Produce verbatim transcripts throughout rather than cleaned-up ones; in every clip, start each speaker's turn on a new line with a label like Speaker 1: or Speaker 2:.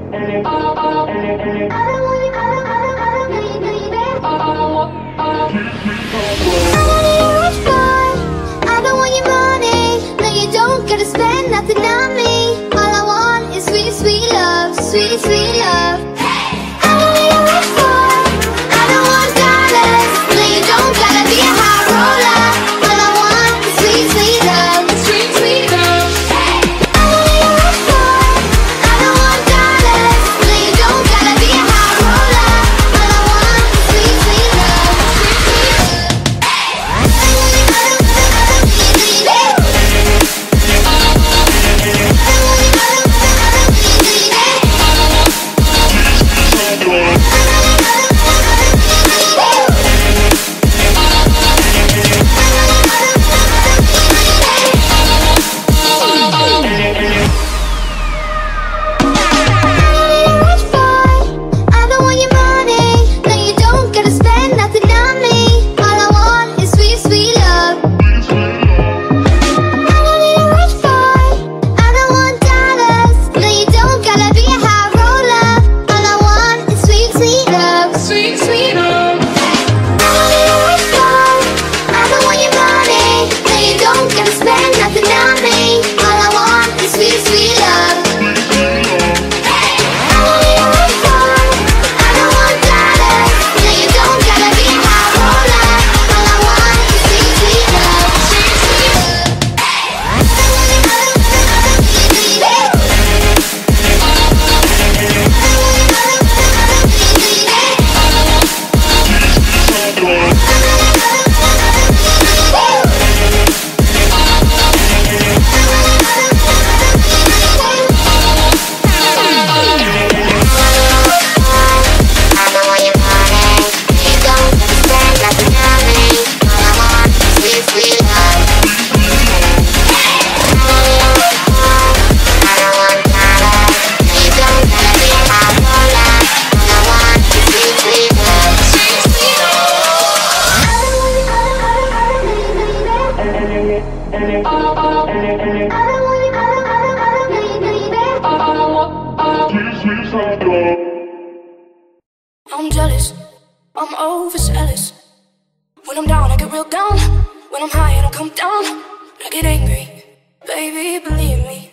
Speaker 1: I'm jealous, I'm overzealous. When I'm down, I get real down. When I'm high, I don't come down. I get angry, baby, believe me.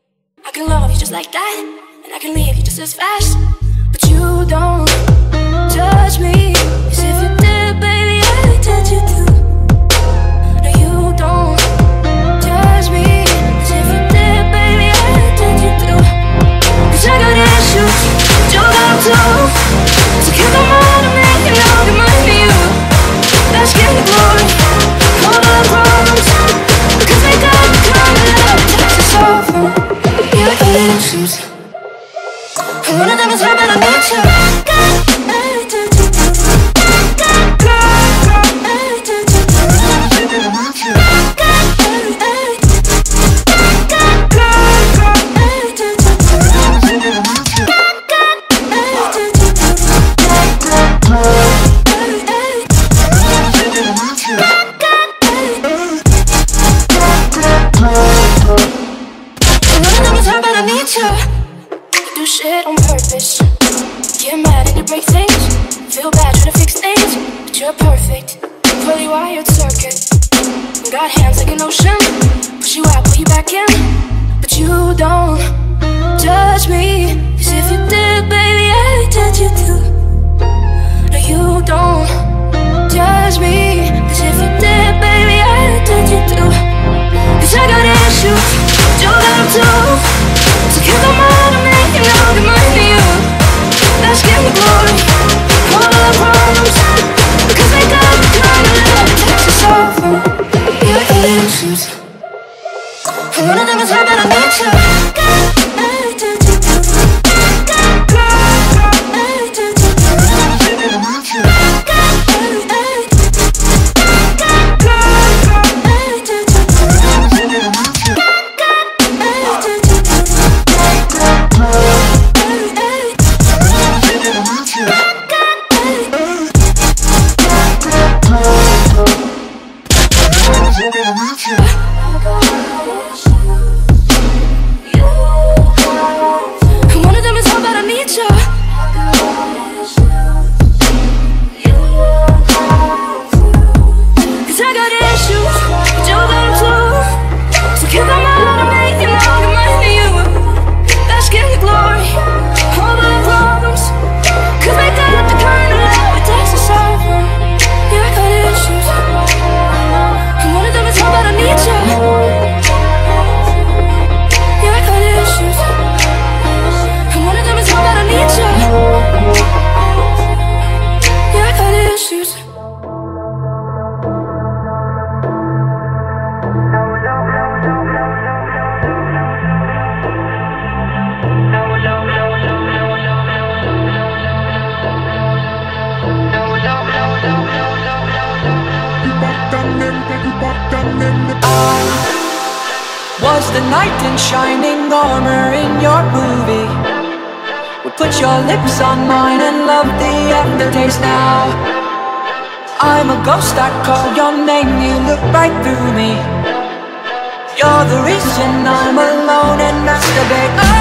Speaker 1: I can love you just like that, and I can leave you just as fast. But you don't judge me, 'cause if you did, baby, I'd touch you too. No, you don't judge me, 'cause if you did, baby, I'd touch you too. 'Cause I got issues, but you got too. So keep them on to me, and I'll remind me you. Let's get the glory, all the problems, because they got the kind of love that takes us over. Yeah, I got issues, and one of them is how bad I need you. Shit on purpose. Get mad and you break things. Feel bad trying to fix things, but you're perfect. Fully wired circuit. Got hands like an ocean. Push you out, pull you back in. But you don't judge me, 'cause if you did, baby, I'd judge you too. No, you don't judge me, 'cause if you did, baby, I'd judge you too. 'Cause I got issues, but you got them too. So keep them on to me, and I'll remind me you. Let's get the glory, all the problems, because they got the kind of love that takes us over. Yeah, I got issues, and one of them is how bad I need you.
Speaker 2: I was the knight in shining armor in your movie. Would put your lips on mine and love the aftertaste. Now I'm a ghost, I call your name, you look right through me. You're the reason I'm alone and masturbate.